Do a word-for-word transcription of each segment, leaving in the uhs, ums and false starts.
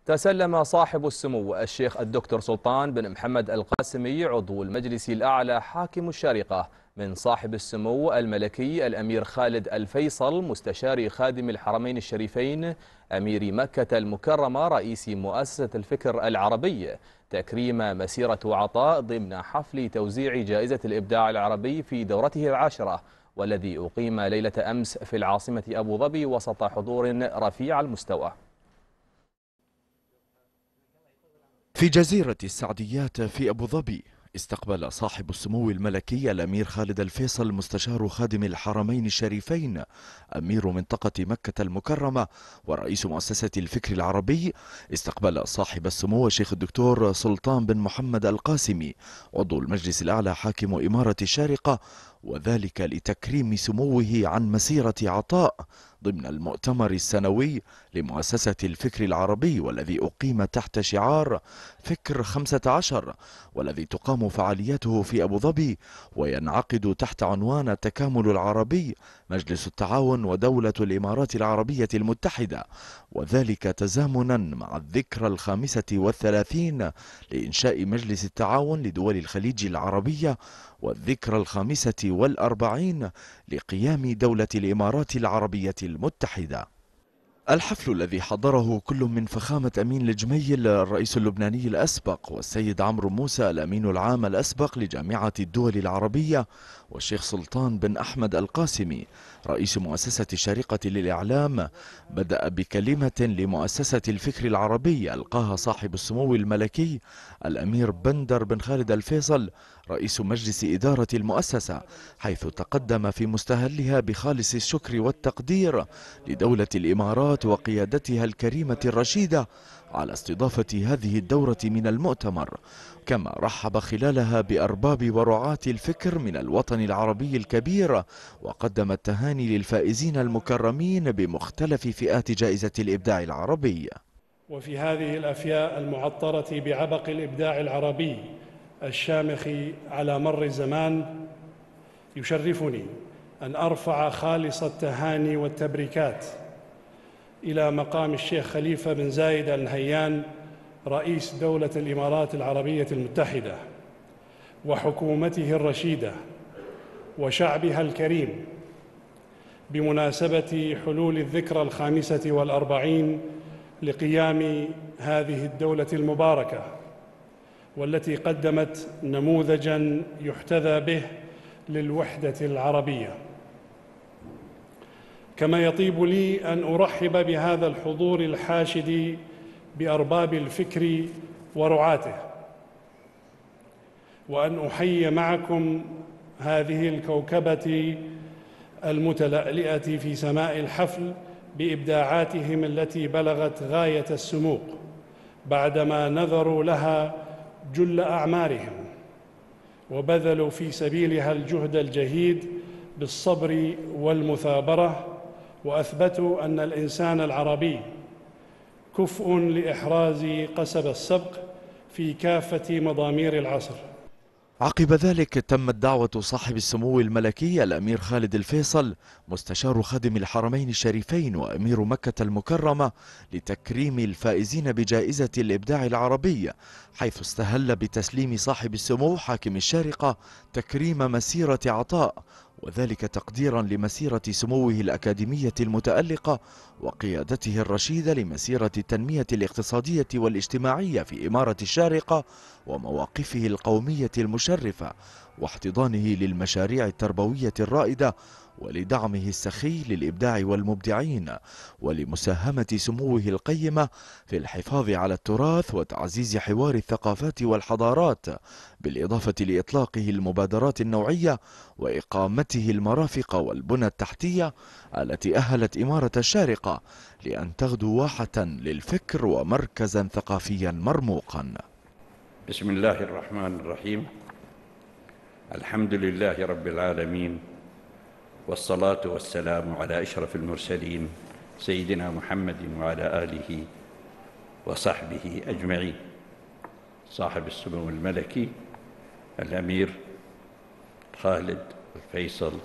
تسلم صاحب السمو الشيخ الدكتور سلطان بن محمد القاسمي عضو المجلس الأعلى حاكم الشارقة من صاحب السمو الملكي الأمير خالد الفيصل مستشار خادم الحرمين الشريفين أمير مكة المكرمة رئيس مؤسسة الفكر العربي تكريم مسيرة عطاء ضمن حفل توزيع جائزة الإبداع العربي في دورته العاشرة، والذي أقيم ليلة أمس في العاصمة أبو ظبي وسط حضور رفيع المستوى. في جزيرة السعديات في أبو ظبي استقبل صاحب السمو الملكي الأمير خالد الفيصل مستشار خادم الحرمين الشريفين أمير منطقة مكة المكرمة ورئيس مؤسسة الفكر العربي استقبل صاحب السمو الشيخ الدكتور سلطان بن محمد القاسمي عضو المجلس الأعلى حاكم إمارة الشارقة، وذلك لتكريم سموه عن مسيرة عطاء ضمن المؤتمر السنوي لمؤسسة الفكر العربي، والذي أقيم تحت شعار فكر خمسة عشر، والذي تقام فعالياته في أبو ظبي وينعقد تحت عنوان التكامل العربي مجلس التعاون ودولة الإمارات العربية المتحدة، وذلك تزامنا مع الذكرى الخامسة والثلاثين لإنشاء مجلس التعاون لدول الخليج العربية والذكرى الخامسة والأربعين لقيام دولة الإمارات العربية المتحدة. الحفل الذي حضره كل من فخامة أمين الجميل الرئيس اللبناني الأسبق والسيد عمرو موسى الأمين العام الأسبق لجامعة الدول العربية والشيخ سلطان بن أحمد القاسمي رئيس مؤسسة الشارقة للإعلام، بدأ بكلمة لمؤسسة الفكر العربي ألقاها صاحب السمو الملكي الأمير بندر بن خالد الفيصل رئيس مجلس إدارة المؤسسة، حيث تقدم في مستهلها بخالص الشكر والتقدير لدولة الإمارات وقيادتها الكريمة الرشيدة على استضافة هذه الدورة من المؤتمر، كما رحب خلالها بأرباب ورعاة الفكر من الوطن العربي الكبير، وقدم التهاني للفائزين المكرمين بمختلف فئات جائزة الإبداع العربي. وفي هذه الأفياء المعطرة بعبق الإبداع العربي الشامخ على مر الزمان، يشرفني أن أرفع خالص التهاني والتبريكات إلى مقام الشيخ خليفة بن زايد آل نهيان رئيس دولة الإمارات العربية المتحدة وحكومته الرشيدة وشعبها الكريم بمناسبة حلول الذكرى الخامسة والأربعين لقيام هذه الدولة المباركة، والتي قدمت نموذجاً يحتذى به للوحدة العربية. كما يطيب لي أن أرحب بهذا الحضور الحاشد بأرباب الفكر ورعاته، وأن أحيي معكم هذه الكوكبة المتلألئة في سماء الحفل بإبداعاتهم التي بلغت غاية السمو بعدما نذروا لها جل أعمارهم وبذلوا في سبيلها الجهد الجهيد بالصبر والمثابرة، وأثبتوا أن الإنسان العربي كفء لإحراز قصب السبق في كافة مضامير العصر. عقب ذلك تمت دعوة صاحب السمو الملكي الأمير خالد الفيصل مستشار خادم الحرمين الشريفين وأمير مكة المكرمة لتكريم الفائزين بجائزة الإبداع العربي، حيث استهل بتسليم صاحب السمو حاكم الشارقة تكريم مسيرة عطاء، وذلك تقديرا لمسيرة سموه الأكاديمية المتألقة وقيادته الرشيدة لمسيرة التنمية الاقتصادية والاجتماعية في إمارة الشارقة ومواقفه القومية المشرفة واحتضانه للمشاريع التربوية الرائدة ولدعمه السخي للإبداع والمبدعين ولمساهمة سموه القيمة في الحفاظ على التراث وتعزيز حوار الثقافات والحضارات، بالإضافة لإطلاقه المبادرات النوعية وإقامته المرافق والبنى التحتية التي أهلت إمارة الشارقة لأن تغدو واحة للفكر ومركزا ثقافيا مرموقا. بسم الله الرحمن الرحيم. الحمد لله رب العالمين، والصلاة والسلام على أشرف المرسلين سيدنا محمد وعلى آله وصحبه أجمعين. صاحب السمو الملكي الأمير خالد الفيصل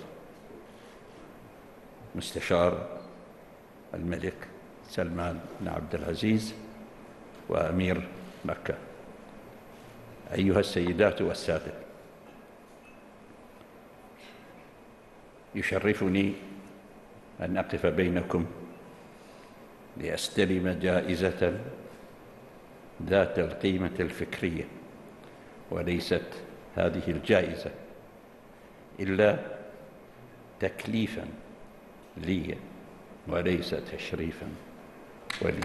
مستشار الملك سلمان بن عبد العزيز، وأمير مكة. أيها السيدات والسادة، يشرفني أن أقف بينكم لأستلم جائزة ذات القيمة الفكرية، وليست هذه الجائزة إلا تكليفاً لي وليس تشريفاً ولي.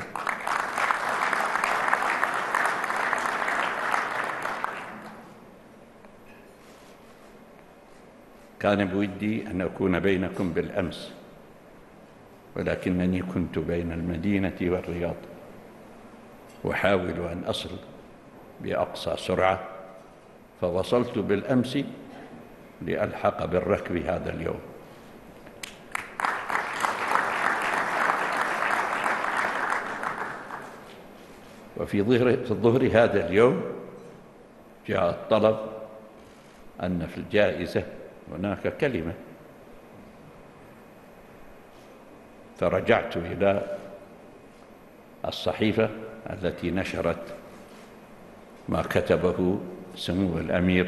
كان بودي أن أكون بينكم بالأمس، ولكنني كنت بين المدينة والرياض، وأحاول أن أصل بأقصى سرعة، فوصلت بالأمس لألحق بالركب هذا اليوم. وفي ظهر في الظهر هذا اليوم جاء الطلب أن في الجائزة هناك كلمة، فرجعت إلى الصحيفة التي نشرت ما كتبه سمو الأمير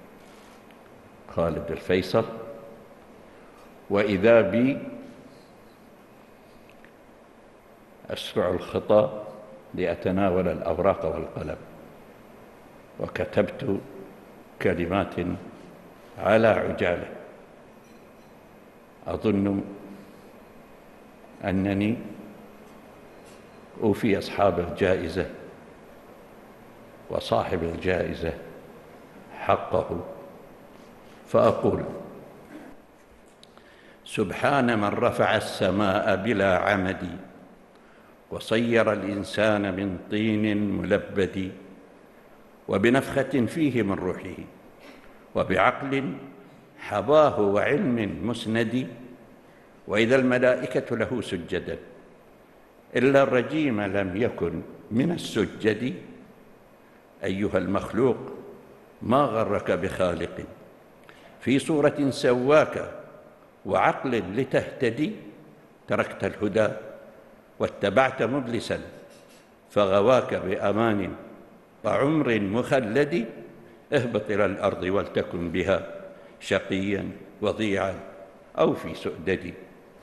خالد الفيصل، وإذا بي أسرع الخطى لأتناول الأوراق والقلم، وكتبت كلمات على عجالة أظن أنني أوفي أصحاب الجائزة وصاحب الجائزة حقه، فأقول: سبحان من رفع السماء بلا عمد، وصير الإنسان من طين ملبد، وبنفخة فيه من روحه، وبعقل حباه وعلم مسند، وإذا الملائكة له سجدا إلا الرجيم لم يكن من السجد. أيها المخلوق ما غرك بخالق في صورة سواك وعقل لتهتدي، تركت الهدى واتبعت مبلسا فغواك بأمان وعمر مخلد. اهبط إلى الأرض ولتكن بها شقيا وضيعا أو في سؤدد.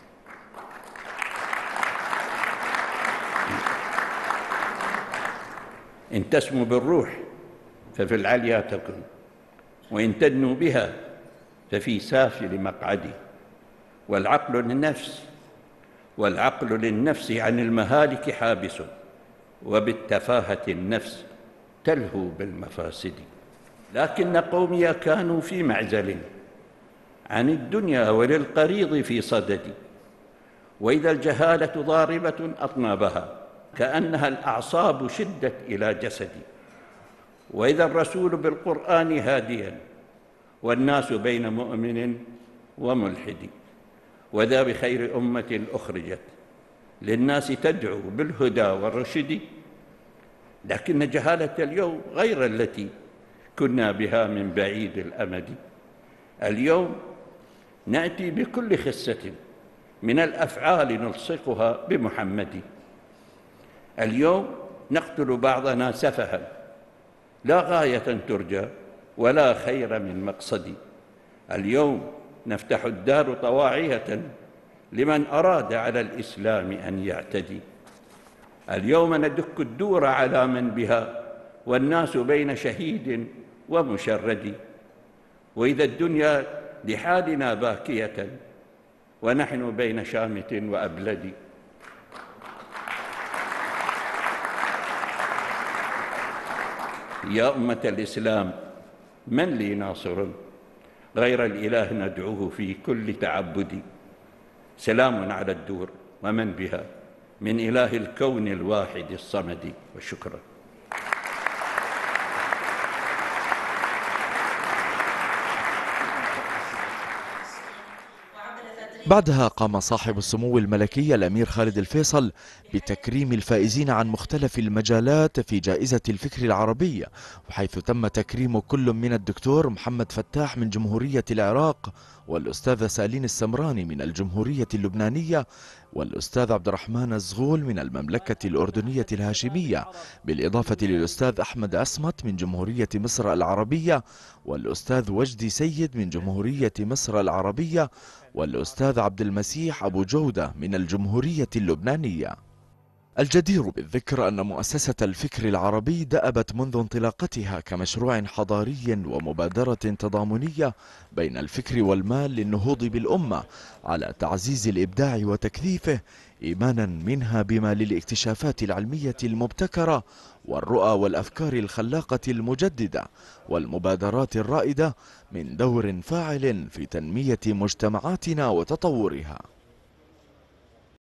إن تسمو بالروح ففي العليا تكن، وإن تدنو بها ففي سافل مقعدي. والعقل للنفس والعقل للنفس عن المهالك حابس، وبالتفاهة النفس تلهو بالمفاسد. لكن قومي كانوا في معزل عن الدنيا وللقريض في صدد، وإذا الجهالة ضاربة أطنابها كأنها الأعصاب شدت إلى جسدي، وإذا الرسول بالقرآن هاديا والناس بين مؤمن وملحد، وذا بخير أمة أخرجت للناس تدعو بالهدى والرشد. لكن جهالة اليوم غير التي كنا بها من بعيد الأمد. اليوم نأتي بكل خسة من الأفعال نلصقها بمحمد. اليوم نقتل بعضنا سفها لا غاية ترجى ولا خير من مقصد. اليوم نفتح الدار طواعية لمن أراد على الإسلام أن يعتدي. اليوم ندك الدور على من بها والناس بين شهيد ومشرد، وإذا الدنيا لحالنا باكية ونحن بين شامت وأبلد. يا أمة الإسلام من لي ناصر غير الإله ندعوه في كل تعبد. سلام على الدور ومن بها من إله الكون الواحد الصمد. وشكرا. بعدها قام صاحب السمو الملكي الأمير خالد الفيصل بتكريم الفائزين عن مختلف المجالات في جائزة الفكر العربي، وحيث تم تكريم كل من الدكتور محمد فتاح من جمهورية العراق والأستاذة سالين السمراني من الجمهورية اللبنانية والأستاذ عبد الرحمن الزغول من المملكة الأردنية الهاشمية، بالإضافة للأستاذ أحمد عصمت من جمهورية مصر العربية، والأستاذ وجدي سيد من جمهورية مصر العربية، والأستاذ عبد المسيح أبو جودة من الجمهورية اللبنانية. الجدير بالذكر أن مؤسسة الفكر العربي دأبت منذ انطلاقتها كمشروع حضاري ومبادرة تضامنية بين الفكر والمال للنهوض بالأمة على تعزيز الإبداع وتكثيفه، إيمانا منها بما للاكتشافات العلمية المبتكرة والرؤى والأفكار الخلاقة المجددة والمبادرات الرائدة من دور فاعل في تنمية مجتمعاتنا وتطورها.